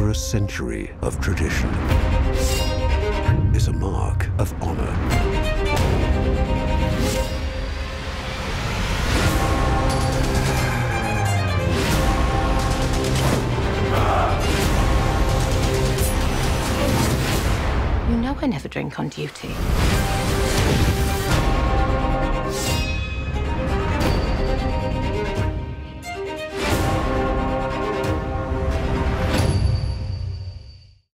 over a century of tradition is a mark of honor. You know I never drink on duty.